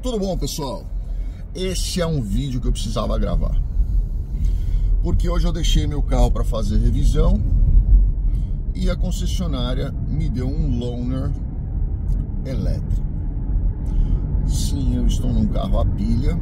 Tudo bom, pessoal? Esse é um vídeo que eu precisava gravar, porque hoje eu deixei meu carro para fazer revisão e a concessionária me deu um loaner elétrico. Sim, eu estou num carro a pilha.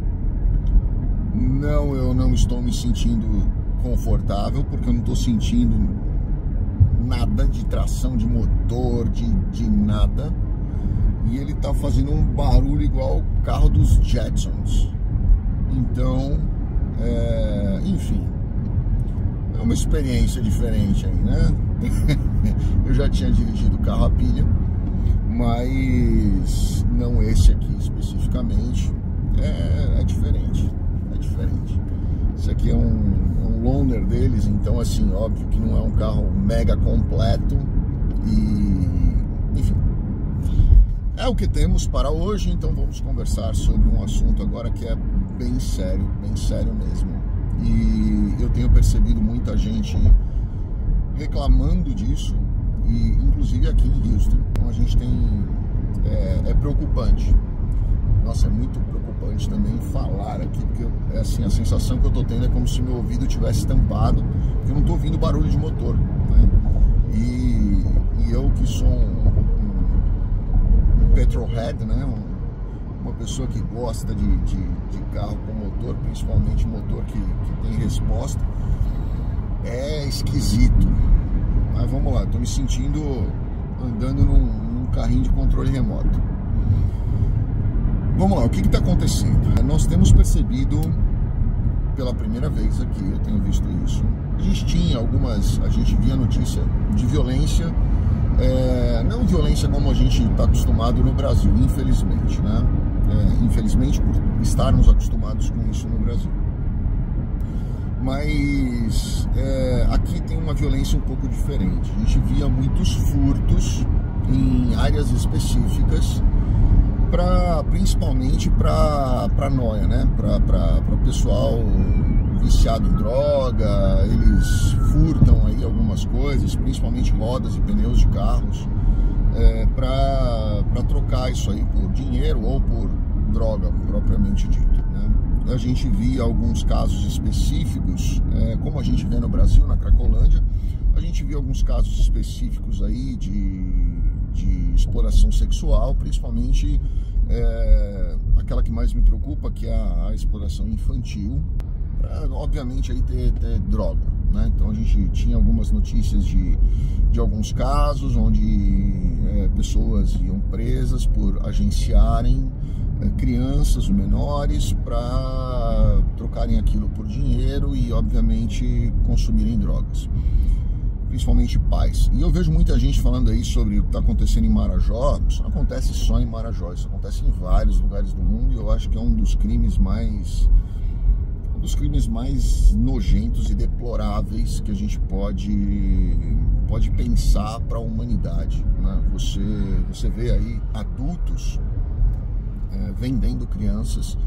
Não, eu não estou me sentindo confortável, porque eu não estou sentindo nada de tração de motor, de nada. E ele tá fazendo um barulho igual o carro dos Jetsons. Então, enfim, é uma experiência diferente aí, né? Eu já tinha dirigido carro a pilha, mas não esse aqui especificamente. É diferente, é diferente. Esse aqui é um loaner deles, então assim, óbvio que não é um carro mega completo e, enfim, é o que temos para hoje. Então vamos conversar sobre um assunto agora que é bem sério mesmo. E eu tenho percebido muita gente reclamando disso, e inclusive aqui em Houston. Então a gente tem, é preocupante. Nossa, é muito preocupante também falar aqui, porque assim, a sensação que eu tô tendo é como se meu ouvido tivesse tampado, porque eu não tô ouvindo barulho de motor, né? E eu que sou um petrolhead, né? Uma pessoa que gosta de carro com motor, principalmente motor que tem resposta, é esquisito. Mas vamos lá, tô me sentindo andando num carrinho de controle remoto. Vamos lá, o que está acontecendo? Nós temos percebido pela primeira vez aqui, eu tenho visto isso. A gente via notícia de violência, não violência como a gente está acostumado no Brasil, infelizmente, né? Infelizmente por estarmos acostumados com isso no Brasil. Mas aqui tem uma violência um pouco diferente. A gente via muitos furtos em áreas específicas, principalmente para noia, né? Para o pessoal viciado em droga. Eles furtam aí algumas coisas, principalmente rodas e pneus de carros, para trocar isso aí por dinheiro ou por droga propriamente dito, né? A gente via alguns casos específicos, como a gente vê no Brasil, na Cracolândia. A gente via alguns casos específicos aí de exploração sexual, principalmente aquela que mais me preocupa, que é a exploração infantil, para obviamente aí ter droga, né? Então a gente tinha algumas notícias de alguns casos onde pessoas iam presas por agenciarem crianças menores para trocarem aquilo por dinheiro e obviamente consumirem drogas, principalmente pais. E eu vejo muita gente falando aí sobre o que está acontecendo em Marajó. Isso não acontece só em Marajó, isso acontece em vários lugares do mundo, e eu acho que é um dos crimes mais nojentos e deploráveis que a gente pode pensar para a humanidade, né? Você vê aí adultos vendendo crianças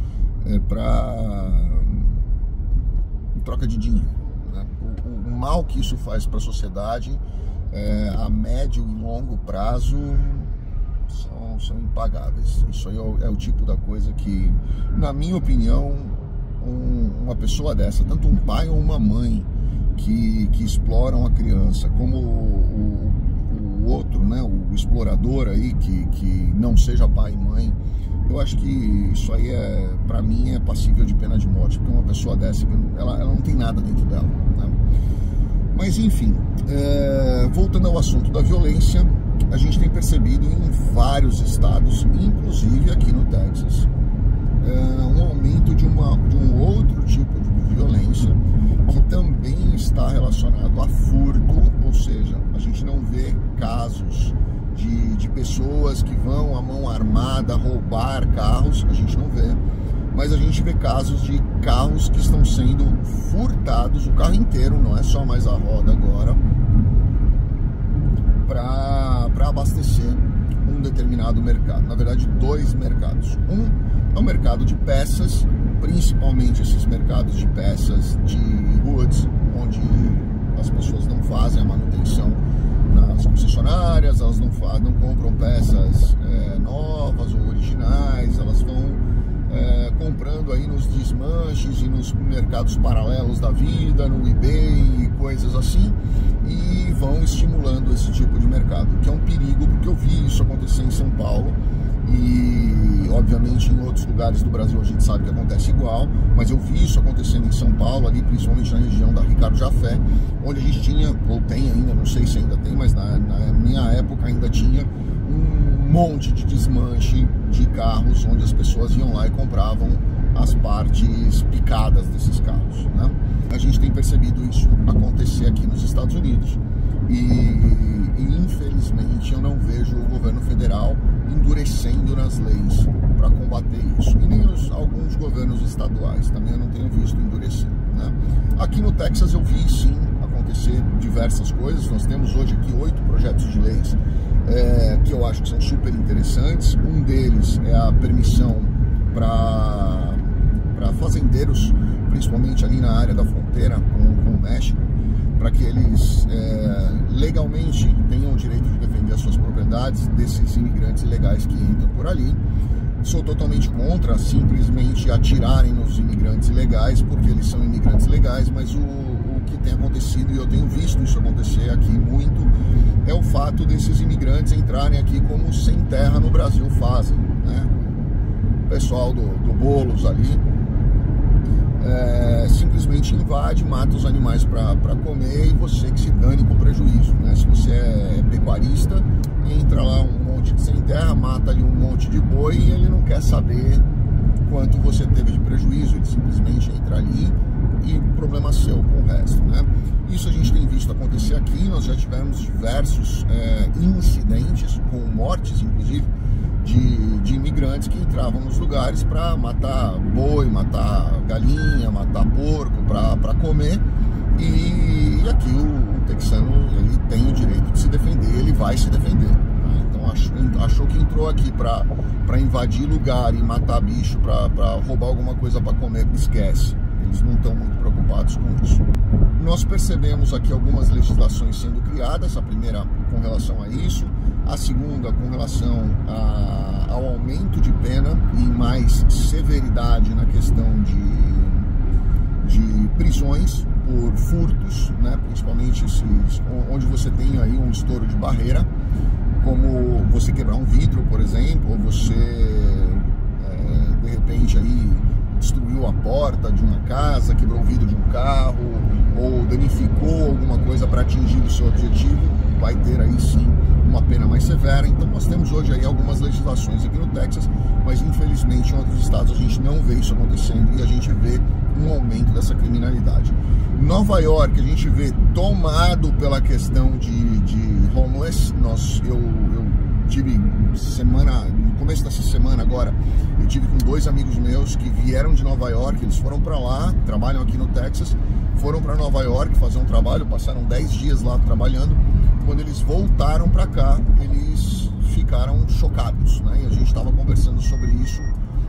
em troca de dinheiro, né? O mal que isso faz para a sociedade, a médio e longo prazo, são impagáveis. Isso aí é o tipo da coisa que, na minha opinião, uma pessoa dessa, tanto um pai ou uma mãe que exploram a criança, como o outro, né, o explorador aí, que não seja pai e mãe, eu acho que isso aí para mim é passível de pena de morte, porque uma pessoa dessa, ela não tem nada dentro dela, né? Mas enfim, voltando ao assunto da violência, a gente tem percebido em vários estados, inclusive aqui no Texas, um aumento de um outro tipo de violência, que também está relacionado a furto. Ou seja, a gente não vê casos de pessoas que vão à mão armada roubar carros, a gente não vê, mas a gente vê casos de carros que estão sendo furtados, o carro inteiro, não é só mais a roda agora, para abastecer um determinado mercado. Na verdade, dois mercados. Um é o mercado de peças, principalmente esses mercados de peças de woods, onde as pessoas não fazem a manutenção nas concessionárias, elas não compram peças novas ou originais, elas vão desmanches e nos mercados paralelos da vida, no eBay e coisas assim, e vão estimulando esse tipo de mercado, que é um perigo, porque eu vi isso acontecer em São Paulo e obviamente em outros lugares do Brasil a gente sabe que acontece igual, mas eu vi isso acontecendo em São Paulo, ali principalmente na região da Ricardo Jafé, onde a gente tinha, ou tem ainda, não sei se ainda tem, mas na minha época ainda tinha um monte de desmanche de carros, onde as pessoas iam lá e compravam as partes picadas desses carros, né? A gente tem percebido isso acontecer aqui nos Estados Unidos e infelizmente eu não vejo o governo federal endurecendo nas leis para combater isso, e nem alguns governos estaduais também eu não tenho visto endurecer, né? Aqui no Texas eu vi sim acontecer diversas coisas. Nós temos hoje aqui 8 projetos de leis que eu acho que são super interessantes. Um deles é a permissão para fazendeiros, principalmente ali na área da fronteira com o México, para que eles legalmente tenham o direito de defender as suas propriedades desses imigrantes ilegais que entram por ali. Sou totalmente contra simplesmente atirarem nos imigrantes ilegais, porque eles são imigrantes legais, mas o que tem acontecido, e eu tenho visto isso acontecer aqui muito, é o fato desses imigrantes entrarem aqui como sem terra no Brasil fazem, né? O pessoal do Boulos ali simplesmente invade, mata os animais para comer, e você que se dane com prejuízo, né? Se você é pecuarista, entra lá um monte de sem terra, mata ali um monte de boi e ele não quer saber quanto você teve de prejuízo, ele simplesmente entra ali e problema seu com o resto, né? Isso a gente tem visto acontecer aqui. Nós já tivemos diversos incidentes, com mortes inclusive, de imigrantes que entravam nos lugares para matar boi, matar galinha, matar porco para comer, e aqui o texano ele tem o direito de se defender, ele vai se defender, né? Então achou que entrou aqui para invadir lugar e matar bicho, para roubar alguma coisa para comer, esquece, eles não estão muito preocupados com isso. Nós percebemos aqui algumas legislações sendo criadas, a primeira com relação a isso, a segunda com relação ao aumento de pena e mais severidade na questão de prisões por furtos, né? Principalmente onde você tem aí um estouro de barreira, como você quebrar um vidro, por exemplo, ou você de repente aí destruiu a porta de uma casa, quebrou o vidro de um carro, ou danificou alguma coisa para atingir o seu objetivo, vai ter aí sim uma pena mais severa. Então nós temos hoje aí algumas legislações aqui no Texas, mas infelizmente em outros estados a gente não vê isso acontecendo, e a gente vê um aumento dessa criminalidade. Nova York a gente vê tomado pela questão de homeless. Eu tive no começo dessa semana agora, eu tive com 2 amigos meus que vieram de Nova York, eles foram para lá, trabalham aqui no Texas, foram para Nova York fazer um trabalho, passaram 10 dias lá trabalhando. Quando eles voltaram para cá, eles ficaram chocados, né? E a gente estava conversando sobre isso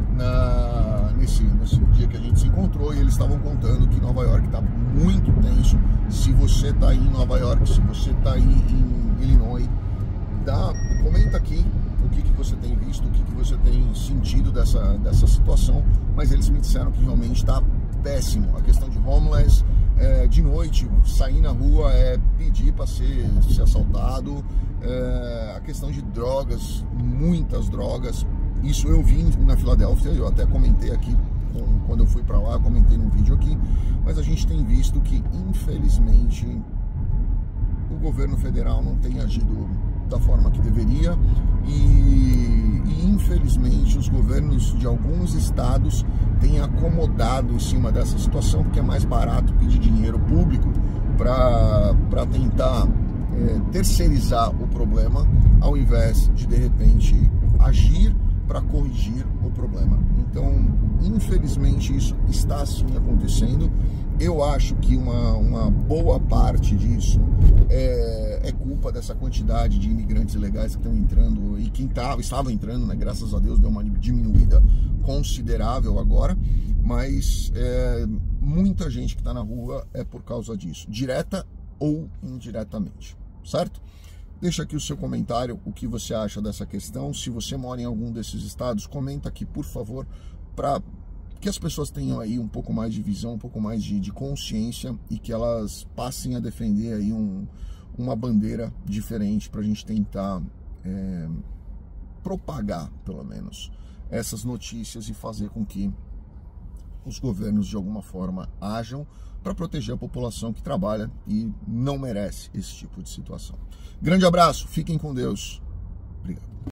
nesse dia que a gente se encontrou, e eles estavam contando que Nova York está muito tenso. Se você está aí em Nova York, se você está aí em Illinois, comenta aqui o que você tem visto, o que você tem sentido dessa situação, mas eles me disseram que realmente está péssimo. A questão de homeless, de noite, sair na rua pedir para ser assaltado, a questão de drogas, muitas drogas. Isso eu vi na Filadélfia, eu até comentei aqui, quando eu fui para lá, comentei num vídeo aqui, mas a gente tem visto que, infelizmente, o governo federal não tem agido da forma que deveria, e infelizmente os governos de alguns estados têm acomodado em cima dessa situação, porque é mais barato pedir dinheiro público para tentar terceirizar o problema, ao invés de repente agir para corrigir o problema. Então, infelizmente, isso está assim acontecendo. Eu acho que uma boa parte disso é culpa dessa quantidade de imigrantes ilegais que estão entrando, e que estavam entrando, né? Graças a Deus deu uma diminuída considerável agora, mas muita gente que está na rua é por causa disso, direta ou indiretamente, certo? Deixa aqui o seu comentário, o que você acha dessa questão. Se você mora em algum desses estados, comenta aqui, por favor, para que as pessoas tenham aí um pouco mais de visão, um pouco mais de consciência e que elas passem a defender aí uma bandeira diferente para a gente tentar propagar, pelo menos, essas notícias e fazer com que os governos de alguma forma ajam para proteger a população que trabalha e não merece esse tipo de situação. Grande abraço, fiquem com Deus. Obrigado.